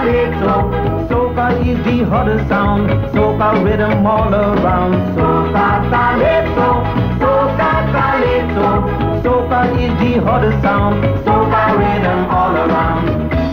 calypso. Soca is the hottest sound. Soca rhythm all around. Soca calypso. Soca calypso. Soca is the hottest sound. Soca rhythm all around.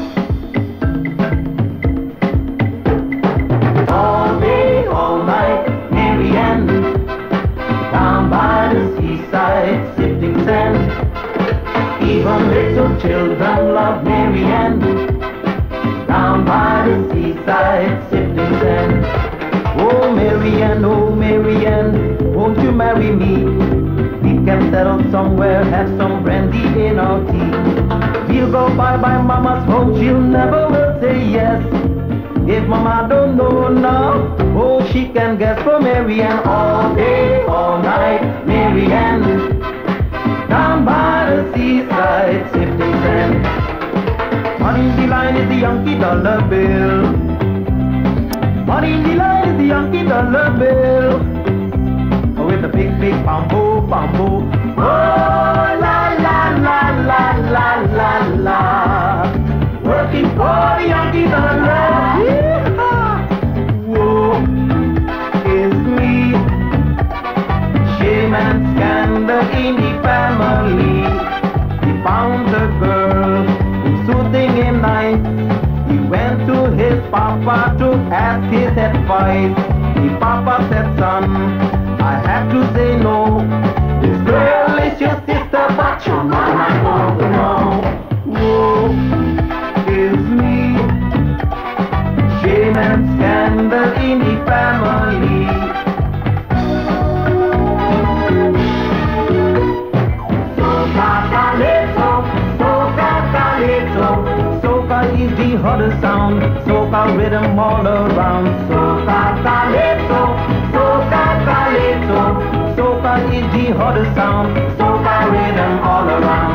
All day, all night, Marianne, down by the seaside, sifting sand. Even little children love Marianne, down by the seaside, sifting sand. Oh Marianne, won't you marry me? We can settle somewhere, have some brandy in our tea. We'll go by mama's home, she'll never will say yes. If mama don't know now, oh she can guess for Marianne. All day, all night, Marianne, down by the seaside, sifting sand. Money in the line is the Yankee dollar bill. Money in the line is the Yankee dollar bill. Oh, with a big bamboo. Oh, la la la la la la la. Working for the Yankee dollar. Woe is me. Shame and scandal in the family. He found a girl who's soothing him nice. He went to his papa to ask his advice. The papa said, son, I have to say no. This girl is your sister, but you're not my uncle now. Woe is me. Shame and scandal in the family. Soca calypso, soca calypso. Soca is the hottest sound. Soca rhythm all around. Soca calypso, soca calypso. Soca is the hottest sound. Soca rhythm all around.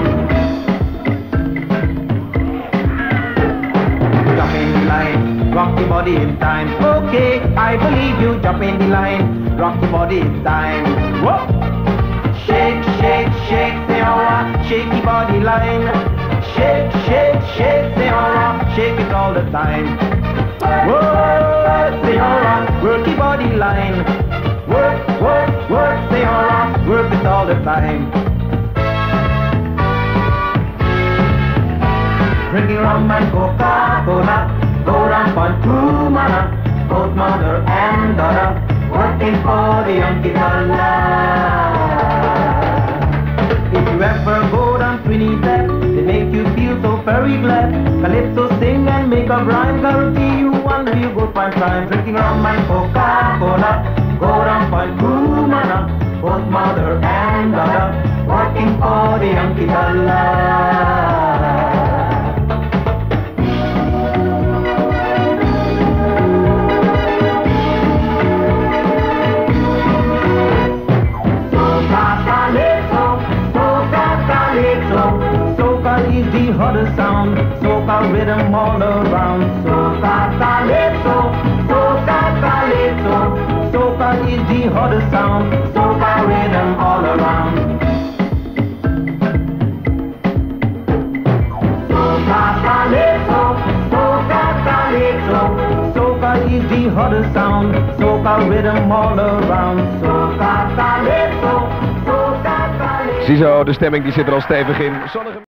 Jump in the line, rock your body in time. Okay, I believe you. Jump in the line, rock your body in time. Whoa! Shake, shake, shake, Señora, shake your body line. Shake, shake, shake, Señora, shake it all the time. Whoa, Señora, work your body line. Work, work, work, Señora, work it all the time. Drinking rum and Coca-Cola, go down for Kumana, both mother and daughter, working for the Yankee dollar. If you ever go down Trinidad, they make you feel so very glad. Calypso sing and make a rhyme, guarantee you one real good fine time. Drinking rum and Coca-Cola, go down for Kumana, both mother and daughter, working for the Yankee dollar. Soca is the hottest sound. Soca rhythm all around. Soca calypso, soca calypso. Soca is the hottest sound. Soca rhythm all around. Soca calypso, soca calypso. Soca is the hottest sound. Soca rhythm all around. Soca calypso, soca calypso. Ziezo, de stemming die zit er al stevig in. Zonnige